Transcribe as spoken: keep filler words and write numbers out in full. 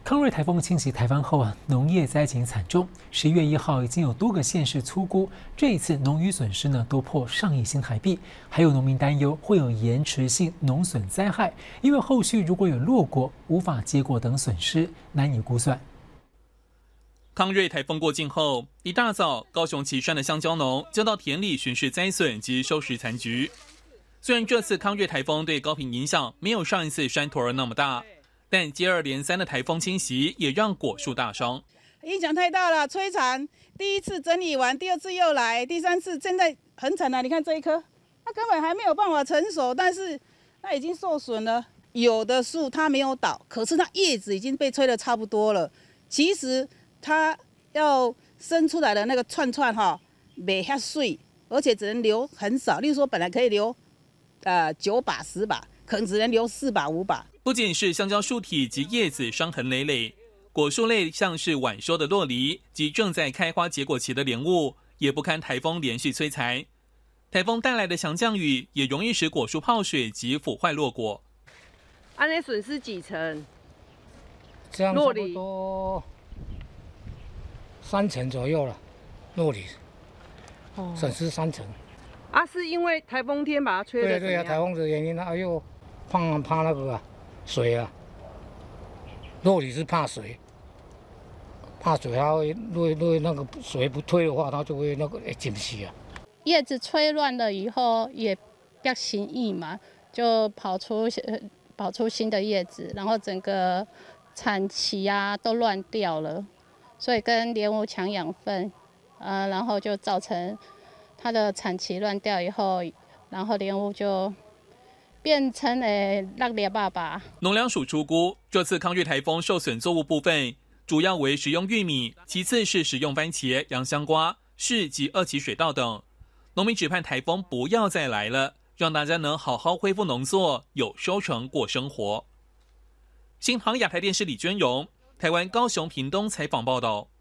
康瑞台风侵袭台湾后啊，农业灾情惨重。十一月一号已经有多个县市粗估，这一次农渔损失呢都破上亿新台币。还有农民担忧会有延迟性农损灾害，因为后续如果有落果、无法结果等损失，难以估算。 康瑞台风过境后，一大早，高雄旗山的香蕉农就到田里巡视灾损及收拾残局。虽然这次康瑞台风对高屏影响没有上一次山陀儿那么大，但接二连三的台风侵袭也让果树大伤， 影响太大了，摧残。第一次整理完，第二次又来，第三次现在很惨了。你看这一棵，它根本还没有办法成熟，但是它已经受损了。有的树它没有倒，可是它叶子已经被吹得差不多了。其实它要生出来的那个串串哈，没遐水，而且只能留很少。例如说，本来可以留呃九把十把，可能只能留四把五把。 不仅是香蕉树体及叶子伤痕累累，果树类像是晚收的酪梨及正在开花结果期的莲雾，也不堪台风连续摧残。台风带来的强降雨也容易使果树泡水及腐坏落果。 安内损失几成？ 这样差不多三成左右了，酪梨损失三成。 啊，是因为台风天把它吹的？ 对对啊，台风的原因啊，哎呦，怕怕那个啊。水啊，酪梨是怕水，怕水，它会如果那个水不退的话，它就会那个会浸死啊。 叶子吹乱了以后，也变形异嘛，就跑出跑出新的叶子，然后整个产期啊都乱掉了，所以跟莲雾抢养分，呃，然后就造成它的产期乱掉以后，然后莲雾就变成了落叶爸爸。 农粮署初估，这次康瑞台风受损作物部分，主要为食用玉米，其次是食用番茄、洋香瓜、柿及二期水稻等。农民只盼台风不要再来了，让大家能好好恢复农作，有收成过生活。新唐亚太电视李娟荣，台湾高雄屏东采访报道。